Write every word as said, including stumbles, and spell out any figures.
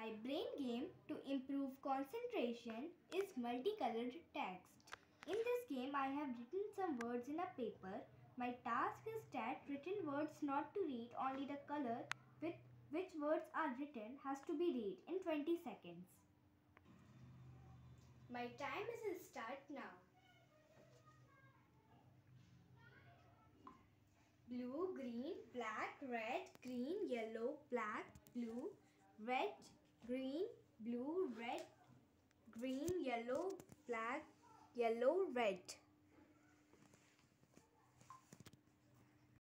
My brain game to improve concentration is multicolored text. In this game, I have written some words in a paper. My task is that written words not to read, only the color with which words are written has to be read in twenty seconds. My time is start now. Blue, green, black, red, green, yellow, black, blue, red, green, blue, red, green, yellow, black, yellow, red.